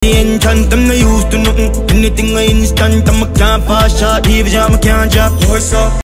me enchant, I'm not used to nothing. Anything I instant, I'm a can't pass shot, even jam, I can't drop. What's up?